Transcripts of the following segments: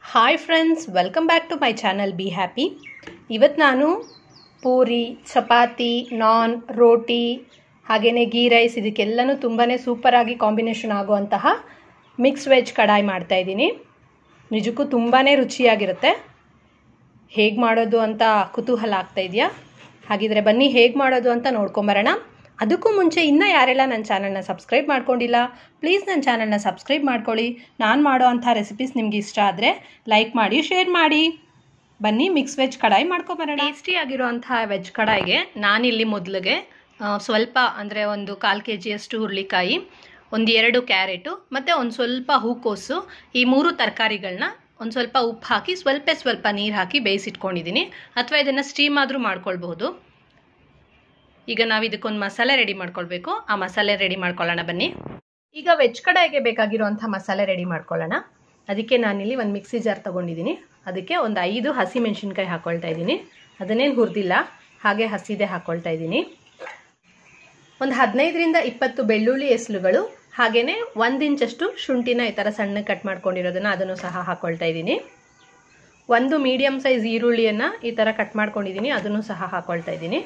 Hi friends, welcome back to my channel be happy. ಇವತ್ತು ನಾನು ಪೂರಿ, ಚಪಾತಿ, ನಾನ್, ರೋಟಿ ಹಾಗೆಯೇ ಗೀ ರೈಸ್ ಇದಕ್ಕೆಲ್ಲನೂ ತುಂಬಾ ಸೂಪರಾಗಿ ಕಾಂಬಿನೇಷನ್ ಆಗುವಂತಹ ಮಿಕ್ಸ್ ವೆಜ್ ಕಡಾಯಿ ಮಾಡ್ತಾಯಿದ್ದೀನಿ. ನಿಜಕ್ಕೂ ತುಂಬಾ ರುಚಿಯಾಗಿರುತ್ತೆ. ಹೇಗೆ ಮಾಡೋದು ಅಂತ ಕುತೂಹಲ ಆಗ್ತಾಯಿದೆಯಾ? ಹಾಗಿದ್ರೆ ಬನ್ನಿ ಹೇಗೆ ಮಾಡೋದು ಅಂತ ನೋಡ್ಕೊಂಬರೋಣ. ಅದಕ್ಕೂ ಮುಂಚೆ ಇನ್ನೂ ಯಾರೆಲ್ಲ ನನ್ನ ಚಾನಲ್ನ ಸಬ್ಸ್ಕ್ರೈಬ್ ಮಾಡ್ಕೊಂಡಿಲ್ಲ, ಪ್ಲೀಸ್ ನನ್ನ ಚಾನಲ್ನ ಸಬ್ಸ್ಕ್ರೈಬ್ ಮಾಡ್ಕೊಳ್ಳಿ. ನಾನು ಮಾಡೋ ಅಂಥ ರೆಸಿಪೀಸ್ ನಿಮ್ಗೆ ಇಷ್ಟ ಆದರೆ ಲೈಕ್ ಮಾಡಿ, ಶೇರ್ ಮಾಡಿ. ಬನ್ನಿ ಮಿಕ್ಸ್ ವೆಜ್ ಕಡಾಯಿ ಮಾಡ್ಕೊಬರೋಣ. ಟೇಸ್ಟಿಯಾಗಿರೋ ಅಂಥ ವೆಜ್ ಕಡಾಯಿಗೆ ನಾನಿಲ್ಲಿ ಮೊದಲಿಗೆ ಸ್ವಲ್ಪ ಅಂದರೆ ಒಂದು 1/4 kg ಹುರುಳಿಕಾಯಿ, 1-2 ಕ್ಯಾರೆಟು ಮತ್ತು ಒಂದು ಸ್ವಲ್ಪ ಹೂಕೋಸು, ಈ 3 ತರಕಾರಿಗಳನ್ನ ಒಂದು ಸ್ವಲ್ಪ ಉಪ್ಪು ಹಾಕಿ ಸ್ವಲ್ಪ ನೀರು ಹಾಕಿ ಬೇಯಿಸಿಟ್ಕೊಂಡಿದ್ದೀನಿ. ಅಥವಾ ಇದನ್ನು ಸ್ಟೀಮ್ ಆದರೂ ಮಾಡ್ಕೊಳ್ಬಹುದು. ಈಗ ನಾವು ಇದಕ್ಕೊಂದು ಮಸಾಲೆ ರೆಡಿ ಮಾಡ್ಕೊಳ್ಬೇಕು. ಆ ಮಸಾಲೆ ರೆಡಿ ಮಾಡ್ಕೊಳ್ಳೋಣ ಬನ್ನಿ. ಈಗ ವೆಜ್ ಕಡಾಯಿಗೆ ಬೇಕಾಗಿರುವಂಥ ಮಸಾಲೆ ರೆಡಿ ಮಾಡ್ಕೊಳ್ಳೋಣ. ಅದಕ್ಕೆ ನಾನಿಲ್ಲಿ ಒಂದು ಮಿಕ್ಸಿ ಜಾರ್ ತೊಗೊಂಡಿದ್ದೀನಿ. ಅದಕ್ಕೆ ಒಂದು 5 ಹಸಿ ಮೆಣಸಿನ್ಕಾಯಿ ಹಾಕ್ಕೊಳ್ತಾ ಇದ್ದೀನಿ. ಅದನ್ನೇನು ಹುರಿದಿಲ್ಲ, ಹಾಗೆ ಹಸಿದೆ ಹಾಕ್ಕೊಳ್ತಾ ಇದ್ದೀನಿ. ಒಂದು 15ರಿಂದ 20 ಬೆಳ್ಳುಳ್ಳಿ ಎಸ್ಲುಗಳು, ಹಾಗೆಯೇ 1 ಇಂಚಷ್ಟು ಶುಂಠಿನ ಈ ಥರ ಸಣ್ಣ ಕಟ್ ಮಾಡ್ಕೊಂಡಿರೋದನ್ನು ಅದನ್ನು ಸಹ ಹಾಕ್ಕೊಳ್ತಾ ಇದ್ದೀನಿ. 1 ಮೀಡಿಯಮ್ ಸೈಜ್ ಈರುಳ್ಳಿಯನ್ನು ಈ ಥರ ಕಟ್ ಮಾಡ್ಕೊಂಡಿದ್ದೀನಿ, ಅದನ್ನು ಸಹ ಹಾಕ್ಕೊಳ್ತಾ ಇದ್ದೀನಿ.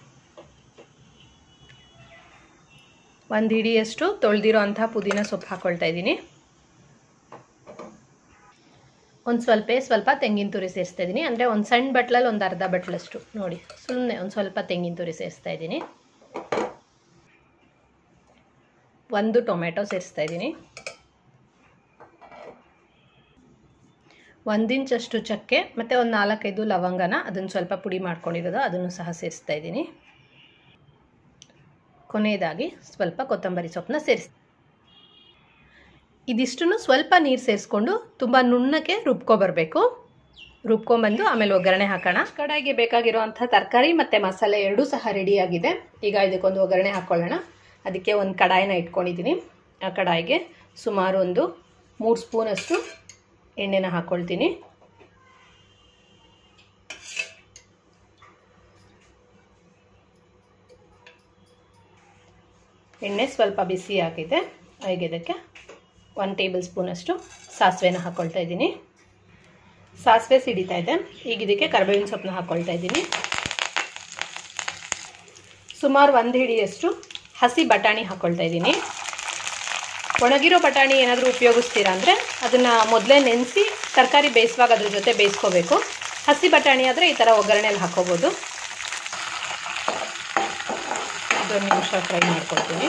1 ಹಿಡಿಯಷ್ಟು ತೊಳೆದಿರೋ ಅಂಥ ಪುದೀನ ಸೊಪ್ಪು ಹಾಕ್ಕೊಳ್ತಾ ಇದ್ದೀನಿ. ಒಂದು ಸ್ವಲ್ಪ ತೆಂಗಿನ ತುರಿ ಸೇರಿಸ್ತಾ ಇದ್ದೀನಿ. ಅಂದರೆ ಒಂದು ಸಣ್ಣ ಬಟ್ಲಲ್ಲಿ ಒಂದು ಅರ್ಧ ಬಟ್ಲಷ್ಟು ನೋಡಿ, ಸುಮ್ಮನೆ ಒಂದು ಸ್ವಲ್ಪ ತೆಂಗಿನ ತುರಿ ಸೇರಿಸ್ತಾ ಇದ್ದೀನಿ. 1 ಟೊಮೆಟೊ ಸೇರಿಸ್ತಾ ಇದ್ದೀನಿ. 1 ಇಂಚಷ್ಟು ಚಕ್ಕೆ ಮತ್ತು ಒಂದು 4-5 ಲವಂಗನ ಅದನ್ನು ಸ್ವಲ್ಪ ಪುಡಿ ಮಾಡ್ಕೊಂಡಿರೋದು ಅದನ್ನು ಸಹ ಸೇರಿಸ್ತಾ ಇದ್ದೀನಿ. ಕೊನೆಯದಾಗಿ ಸ್ವಲ್ಪ ಕೊತ್ತಂಬರಿ ಸೊಪ್ಪನ್ನ ಸೇರಿಸಿ ಇದಿಷ್ಟನ್ನು ಸ್ವಲ್ಪ ನೀರು ಸೇರಿಸ್ಕೊಂಡು ತುಂಬ ನುಣ್ಣಕ್ಕೆ ರುಬ್ಕೊಬರಬೇಕು. ರುಬ್ಕೊಂಬಂದು ಆಮೇಲೆ ಒಗ್ಗರಣೆ ಹಾಕೋಣ. ಕಡಾಯಿಗೆ ಬೇಕಾಗಿರುವಂಥ ತರಕಾರಿ ಮತ್ತು ಮಸಾಲೆ ಎರಡೂ ಸಹ ರೆಡಿಯಾಗಿದೆ. ಈಗ ಇದಕ್ಕೊಂದು ಒಗ್ಗರಣೆ ಹಾಕ್ಕೊಳ್ಳೋಣ. ಅದಕ್ಕೆ ಒಂದು ಕಡಾಯಿನ ಇಟ್ಕೊಂಡಿದ್ದೀನಿ. ಆ ಕಡಾಯಿಗೆ ಸುಮಾರು ಒಂದು 3 ಸ್ಪೂನಷ್ಟು ಎಣ್ಣೆನ ಹಾಕ್ಕೊಳ್ತೀನಿ. ಎಣ್ಣೆ ಸ್ವಲ್ಪ ಬಿಸಿ ಆಗಿದೆ. ಈಗ ಇದಕ್ಕೆ 1 ಟೇಬಲ್ ಸ್ಪೂನಷ್ಟು ಸಾಸಿವೆನ ಹಾಕ್ಕೊಳ್ತಾ ಇದ್ದೀನಿ. ಸಾಸಿವೆ ಸಿಡಿತಾ ಇದೆ. ಈಗ ಇದಕ್ಕೆ ಕರಿಬೇವಿನ ಸೊಪ್ಪನ್ನ ಹಾಕ್ಕೊಳ್ತಾ ಇದ್ದೀನಿ. ಸುಮಾರು 1 ಹಿಡಿಯಷ್ಟು ಹಸಿ ಬಟಾಣಿ ಹಾಕ್ಕೊಳ್ತಾ ಇದ್ದೀನಿ. ಒಣಗಿರೋ ಬಟಾಣಿ ಏನಾದರೂ ಉಪಯೋಗಿಸ್ತೀರಾ ಅಂದರೆ ಅದನ್ನು ಮೊದಲೇ ನೆನೆಸಿ ತರಕಾರಿ ಬೇಯಿಸುವಾಗ ಅದ್ರ ಜೊತೆ ಬೇಯಿಸ್ಕೋಬೇಕು. ಹಸಿ ಬಟಾಣಿ ಆದರೆ ಈ ಥರ ಒಗ್ಗರಣೆಯಲ್ಲಿ ಹಾಕ್ಕೋಬೋದು. 1 ನಿಮಿಷ ಫ್ರೈ ಮಾಡ್ಕೊಳ್ತೀನಿ.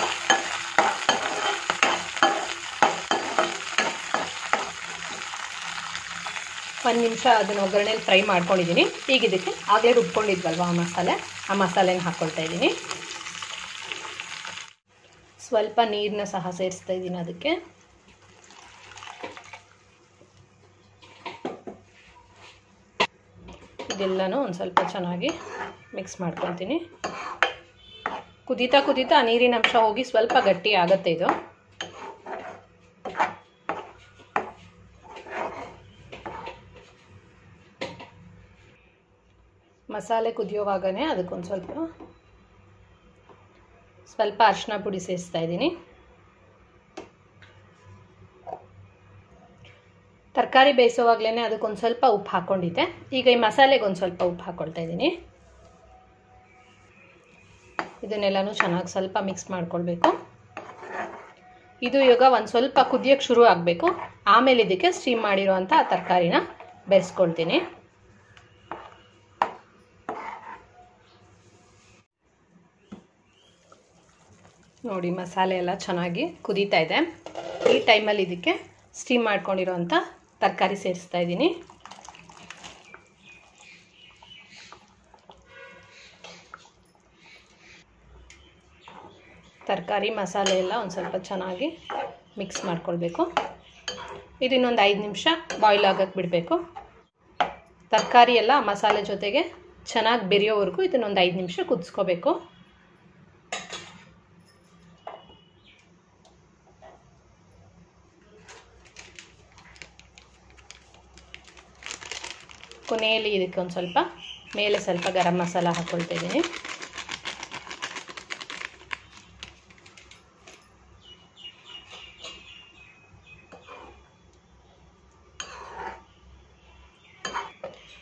ಒಂದು ನಿಮಿಷ ಅದನ್ನು ಒಗ್ಗರಣೆಯಲ್ಲಿ ಫ್ರೈ ಮಾಡ್ಕೊಂಡಿದ್ದೀನಿ. ಈಗ ಇದಕ್ಕೆ ಆಗಲೇ ರುಬ್ಕೊಂಡಿದ್ವಲ್ವ ಆ ಮಸಾಲೆನ ಹಾಕ್ಕೊಳ್ತಾ ಇದ್ದೀನಿ. ಸ್ವಲ್ಪ ನೀರನ್ನ ಸಹ ಸೇರಿಸ್ತಾ ಇದ್ದೀನಿ. ಅದಕ್ಕೆ ಇದೆಲ್ಲನೂ ಒಂದು ಸ್ವಲ್ಪ ಚೆನ್ನಾಗಿ ಮಿಕ್ಸ್ ಮಾಡ್ಕೊಳ್ತೀನಿ. ಕುದೀತಾ ನೀರಿನ ಅಂಶ ಹೋಗಿ ಸ್ವಲ್ಪ ಗಟ್ಟಿ ಆಗುತ್ತೆ ಇದು. ಮಸಾಲೆ ಕುದಿಯೋವಾಗನೇ ಅದಕ್ಕೊಂದು ಸ್ವಲ್ಪ ಅರಿಶಿನ ಪುಡಿ ಸೇರಿಸ್ತಾ ಇದ್ದೀನಿ. ತರಕಾರಿ ಬೇಯಿಸೋವಾಗಲೇ ಅದಕ್ಕೊಂದು ಸ್ವಲ್ಪ ಉಪ್ಪು ಹಾಕ್ಕೊಂಡಿದ್ದೆ. ಈಗ ಈ ಮಸಾಲೆಗೆ ಒಂದು ಸ್ವಲ್ಪ ಉಪ್ಪು ಹಾಕ್ಕೊಳ್ತಾ ಇದ್ದೀನಿ. ಇದನ್ನೆಲ್ಲನೂ ಚೆನ್ನಾಗಿ ಸ್ವಲ್ಪ ಮಿಕ್ಸ್ ಮಾಡ್ಕೊಳ್ಬೇಕು. ಇದು ಇವಾಗ ಒಂದು ಸ್ವಲ್ಪ ಕುದಿಯೋಕ್ಕೆ ಶುರು ಆಗಬೇಕು. ಆಮೇಲೆ ಇದಕ್ಕೆ ಸ್ಟೀಮ್ ಮಾಡಿರೋವಂಥ ತರಕಾರಿನ ಬೇಯಿಸ್ಕೊಳ್ತೀನಿ. ನೋಡಿ, ಮಸಾಲೆ ಎಲ್ಲ ಚೆನ್ನಾಗಿ ಕುದೀತಾ ಇದೆ. ಈ ಟೈಮಲ್ಲಿ ಇದಕ್ಕೆ ಸ್ಟೀಮ್ ಮಾಡ್ಕೊಂಡಿರೋವಂಥ ತರಕಾರಿ ಸೇರಿಸ್ತಾ ಇದ್ದೀನಿ. ತರಕಾರಿ ಮಸಾಲೆ ಎಲ್ಲ ಒಂದು ಸ್ವಲ್ಪ ಚೆನ್ನಾಗಿ ಮಿಕ್ಸ್ ಮಾಡ್ಕೊಳ್ಬೇಕು. ಇದು ಇನ್ನೊಂದು 5 ನಿಮಿಷ ಬಾಯ್ಲ್ ಆಗೋಕ್ಕೆ ಬಿಡಬೇಕು. ತರಕಾರಿ ಎಲ್ಲ ಮಸಾಲೆ ಜೊತೆಗೆ ಚೆನ್ನಾಗಿ ಬೆರೆಯೋವರೆಗೂ ಇದನ್ನೊಂದು 5 ನಿಮಿಷ ಕುದಿಸ್ಕೋಬೇಕು. ಕೊನೆಯಲ್ಲಿ ಇದಕ್ಕೆ ಒಂದು ಸ್ವಲ್ಪ ಮೇಲೆ ಸ್ವಲ್ಪ ಗರಂ ಮಸಾಲ ಹಾಕ್ಕೊಳ್ತಾ ಇದ್ದೀನಿ.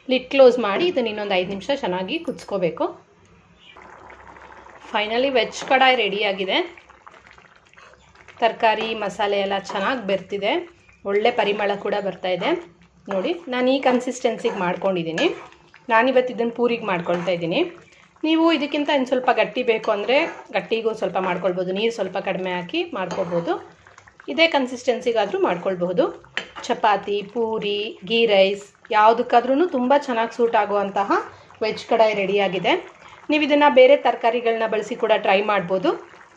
ಲಿಡ್ ಕ್ಲೋಸ್ ಮಾಡಿ ಇದನ್ನು ಇನ್ನೊಂದು 5 ನಿಮಿಷ ಚೆನ್ನಾಗಿ ಕುದಿಸ್ಕೋಬೇಕು. ಫೈನಲಿ ವೆಜ್ ಕಡಾಯಿ ರೆಡಿಯಾಗಿದೆ. ತರಕಾರಿ ಮಸಾಲೆ ಎಲ್ಲ ಚೆನ್ನಾಗಿ ಬೆರ್ತಿದೆ, ಒಳ್ಳೆ ಪರಿಮಳ ಕೂಡ ಬರ್ತಾ ಇದೆ. ನೋಡಿ, ನಾನು ಈ ಕನ್ಸಿಸ್ಟೆನ್ಸಿಗೆ ಮಾಡ್ಕೊಂಡಿದ್ದೀನಿ. ನಾನಿವತ್ತು ಇದನ್ನು ಪೂರಿಗೆ ಮಾಡ್ಕೊಳ್ತಾ ಇದ್ದೀನಿ. ನೀವು ಇದಕ್ಕಿಂತ ಇನ್ನು ಸ್ವಲ್ಪ ಗಟ್ಟಿ ಬೇಕು ಅಂದರೆ ಗಟ್ಟಿಗೂ ಸ್ವಲ್ಪ ಮಾಡ್ಕೊಳ್ಬೋದು, ನೀರು ಸ್ವಲ್ಪ ಕಡಿಮೆ ಹಾಕಿ ಮಾಡ್ಕೊಳ್ಬೋದು. ಇದೇ ಕನ್ಸಿಸ್ಟೆನ್ಸಿಗಾದರೂ ಮಾಡ್ಕೊಳ್ಬಹುದು. ಚಪಾತಿ, ಪೂರಿ, ಗೀ ರೈಸ್ ಯಾವುದಕ್ಕಾದ್ರೂ ತುಂಬ ಚೆನ್ನಾಗಿ ಸೂಟ್ ಆಗುವಂತಹ ವೆಜ್ ಕಡಾಯಿ ರೆಡಿಯಾಗಿದೆ. ನೀವು ಇದನ್ನು ಬೇರೆ ತರಕಾರಿಗಳನ್ನ ಬಳಸಿ ಕೂಡ ಟ್ರೈ ಮಾಡ್ಬೋದು.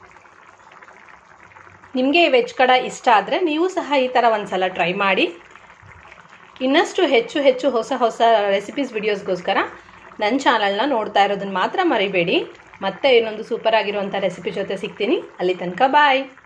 ನಿಮಗೆ ಈ ವೆಜ್ ಕಡಾಯಿ ಇಷ್ಟ ಆದರೆ ನೀವು ಸಹ ಈ ಥರ ಒಂದು ಸಲ ಟ್ರೈ ಮಾಡಿ. ಇನ್ನಷ್ಟು ಹೆಚ್ಚು ಹೊಸ ರೆಸಿಪೀಸ್ ವಿಡಿಯೋಸ್ಗೋಸ್ಕರ ನನ್ನ ಚಾನಲ್ನ ನೋಡ್ತಾ ಇರೋದನ್ನು ಮಾತ್ರ ಮರಿಬೇಡಿ. ಮತ್ತೆ ಇನ್ನೊಂದು ಸೂಪರ್ ಆಗಿರುವಂಥ ರೆಸಿಪಿ ಜೊತೆ ಸಿಗ್ತೀನಿ. ಅಲ್ಲಿ ತನಕ ಬಾಯ್.